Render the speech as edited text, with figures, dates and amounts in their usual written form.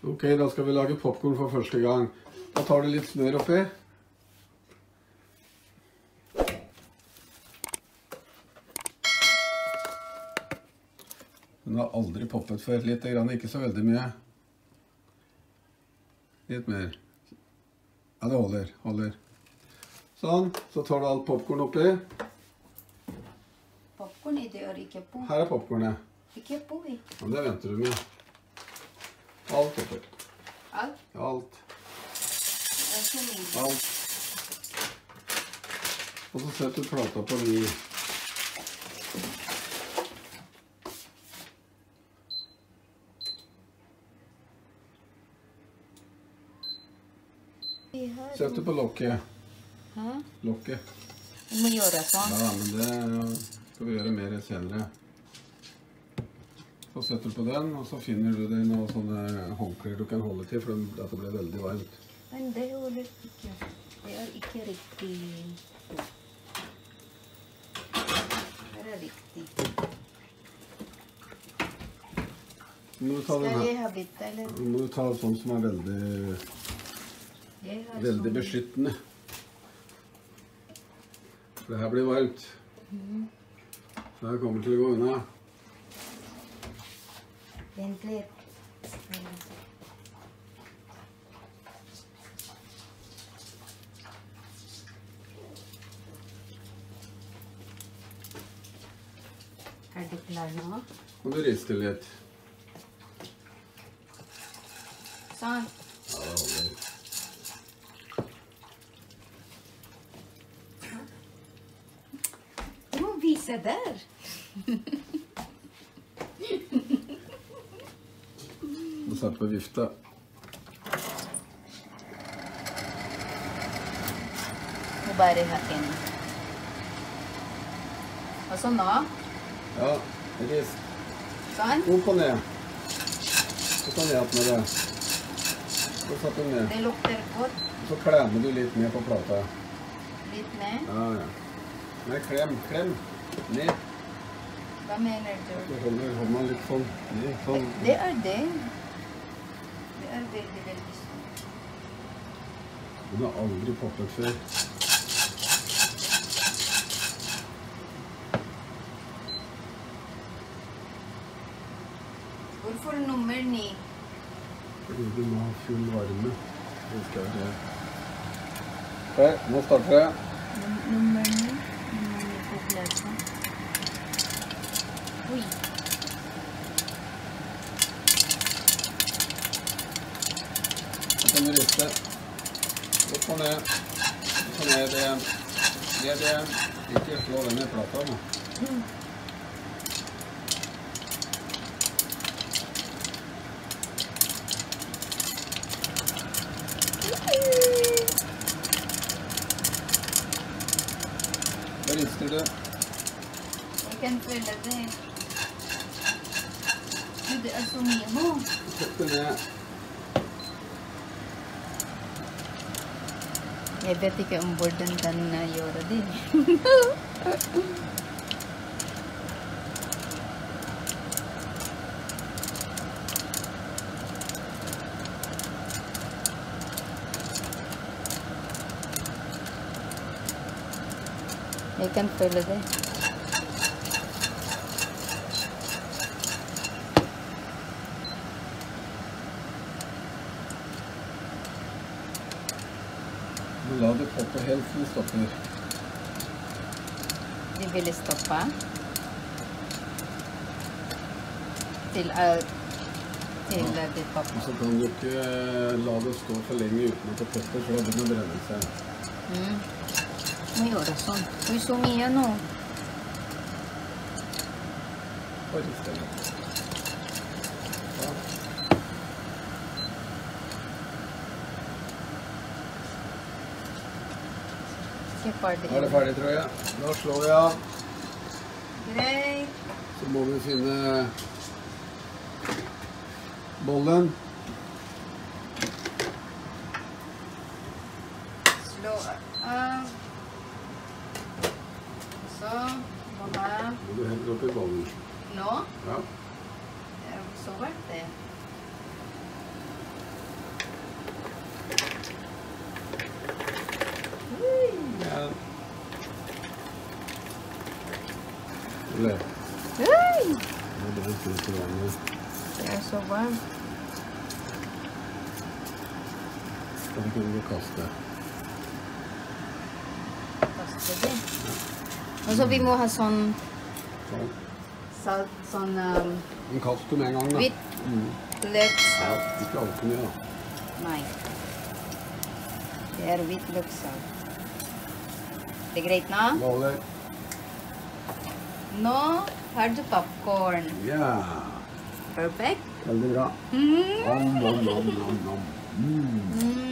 Ok, da skal vi lage popcorn for første gang. Da tar du litt smør oppi. Den har aldri poppet før. Litt grann, ikke så veldig mye. Litt mer. Ja, det holder. Sånn, så tar du alt popcorn oppi. Popcorn i det er ikke på. Her er popcornet. Ikke på i. Ja, det venter du med. Alt oppi. Alt? Alt. Det er så mye. Alt. Og så setter du plata på ny. Setter på lokket. Hæ? Lokket. Du må gjøre sånn. Ja, men det skal vi gjøre mer senere. Så setter du på den, og så finner du deg noen sånne håndklær du kan holde til, for dette blir veldig varmt. Men det holder ikke. Det er ikke riktig. Det er riktig. Nå må du ta den Skal her. jeg ha bitte, eller? Nå må du ta sånn som er veldig beskyttende. For det her blir varmt. Så her kommer til å gå unna. Vent litt. Er du klar nå? Og du rister litt. Sånn. Ja, det holder. Du må vise der. Og sett på vifta. Må bare ha en. Og så nå. Ja, rist. Sånn. Opp og ned. Og så ned med det. Så satt du ned. Det lukter godt. Så klemmer du litt ned på plata. Litt ned. Ja, ja. Nei, klem. Ned. Hva mener du? Du holder hånda litt sånn. Ned, sånn. Det er det. Det er veldig, veldig sånn. Den har aldri poppet før. Hvorfor nummer 9? Fordi du må ha full varme. Det skal jeg gjøre. Ok, nå starter jeg. Nummer 9? Nummer 9 på plassen. Oi. Så kan du riste. Opp og ned. Opp og ned igjen. Ned igjen. Ikke slå den i plata nå. Da rister du. Jeg kan føle det. Det er så mye nå. Sett det ned. Jeg vet ikke om hvordan kan gjøre det. Jeg kan føle det. La det poppe helt til det stopper. De ville stoppe. Til det popper. Og så kan du ikke la det stå for lenge uten at det popper, for da begynner det å brenne seg. Må gjøre sånn. Det er så mye nå. Og riste litt. Ja. Ikke ferdig. Nå er det ferdig, tror jeg. Da slår vi av. Greit. Så må vi finne bollen. Slå av. Så må ha Må du hente opp i bollen. nå. Ja. Så var det. nydelig. Oi! Nå er det litt i vannet. Det er så varmt. Skal vi kunne kaste. Kaster det. Og så vi må ha sånn salt, sånn En kaste med en gang da. hvitt løksalt. Ikke altfor mye da. Nei. Det er hvitt løksalt. Det er greit nå? Baller. Nå har du popcorn. Ja. Perfekt. Veldig bra. Mm. Nom, nom, nom, nom, nom.